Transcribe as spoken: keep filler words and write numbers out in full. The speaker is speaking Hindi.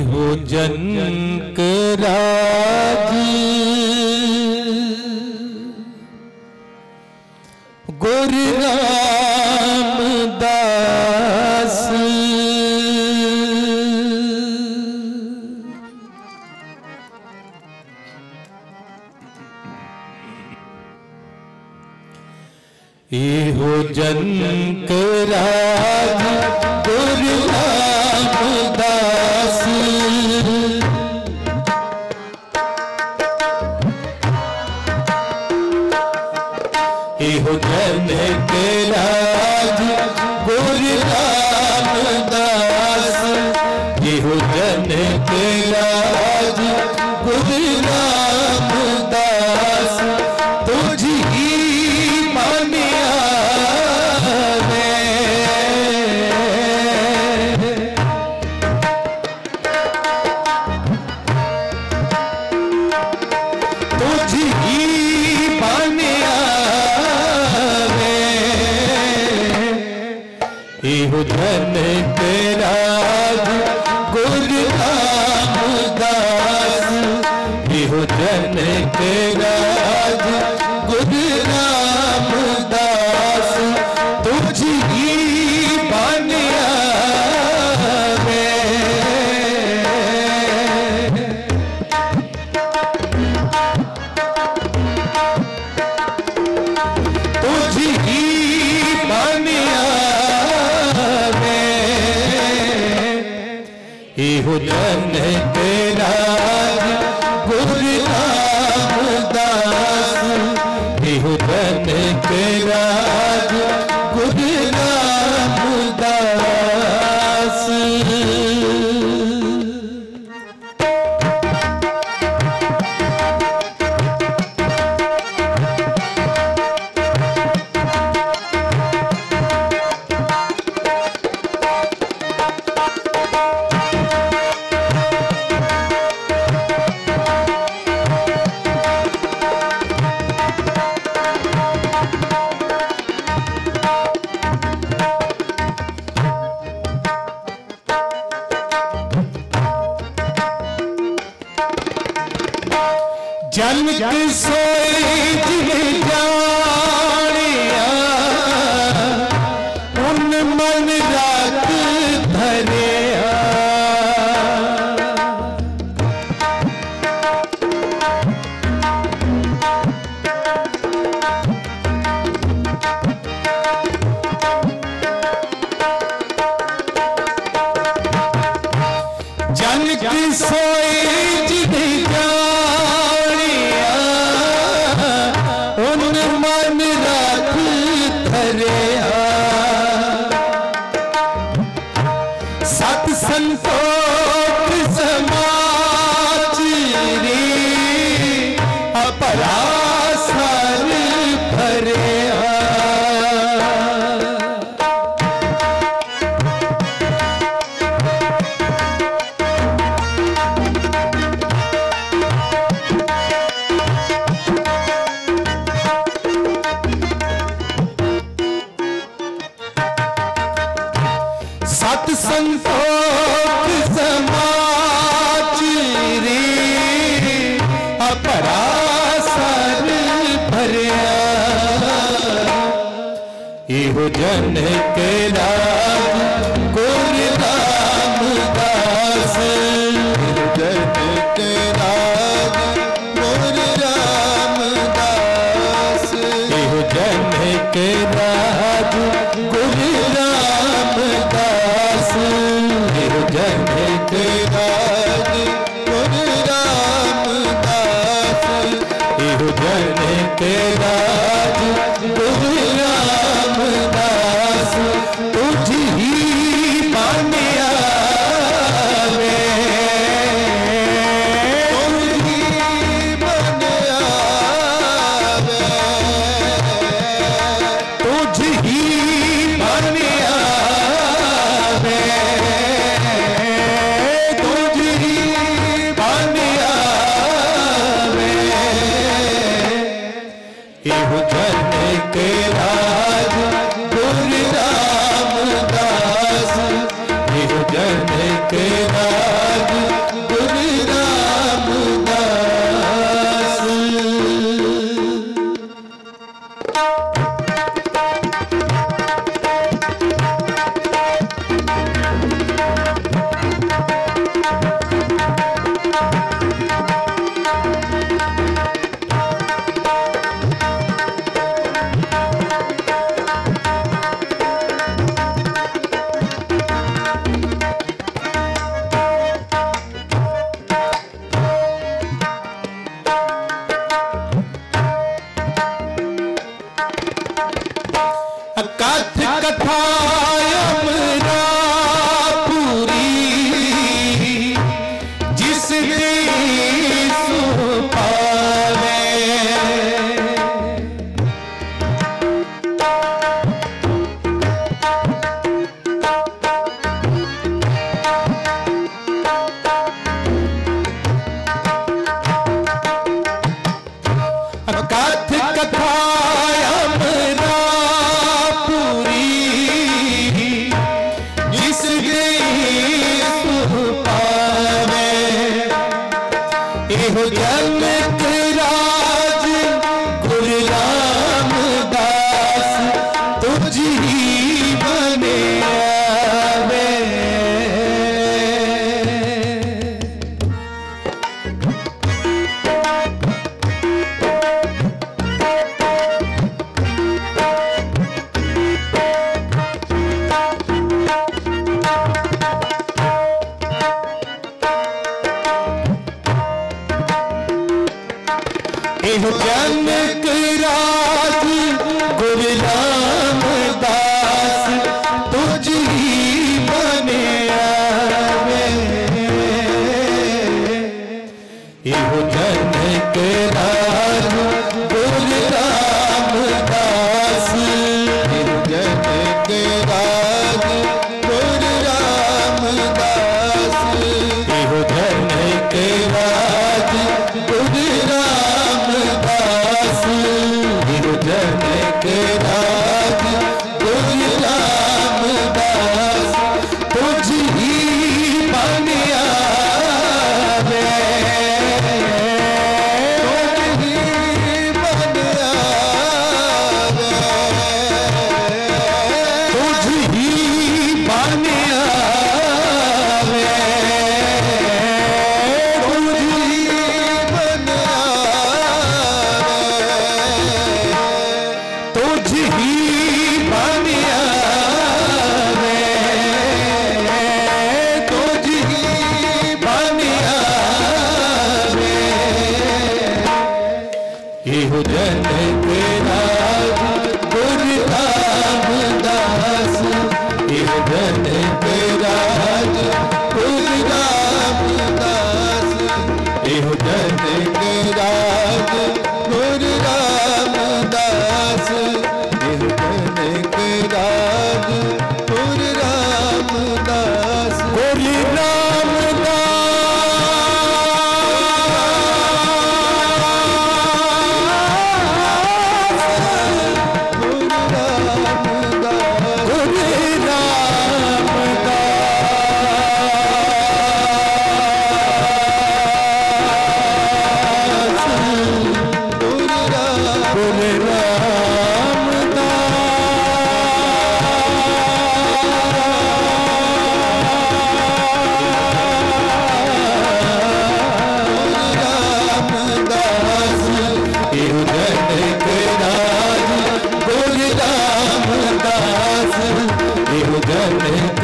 हो जनक राज गुरु रामदास ये हो जनक राज गुरु रामदास ये हो जनक राज गुरु रामदास ये हो जनक राज गुरु रामदास तुझी हो जनक राज गुरु रामदास ये हो जनक राज गुरु रामदास तुझी बानिया तुझी बानिया ये हो जनक राज गुरु रामदास ये हो जनक राज गुरु रामदास जनक सोए जिन जानिया उन मन रात धरिया जनक सोए जिन सत संतोष समाचारी अपरासर भरिया सत संतोष समाचारी अपरासर भरिया ये हो जनक राज गुरु रामदास जनक राज गुरु रामदास ये हो जनक राज गुरु रामदास ये हो जनक राज गुरु रामदास ये हो जनक राज गुरु रामदास तुझी बानिया तुझी बानिया तुझी बानिया तुझी बानिया ये हो जनक राज गुरु रामदास ये हो जनक राज एह जनक राज गुरु रामदास तुझ ही बने आवे। एह जनक राज गुरु रामदास, एह जनक राज गुरु रामदास, एह जनक राज गुरु रामदास, एह जनक राज गुरु रामदास तुझ ही बने आवे। एह जनक राज गुरु रामदास, एह जनक राज गुरु रामदास, एह जनक राज गुरु रामदास, एह जनक राज गुरु रामदास, गुरु रामदास, एह जनक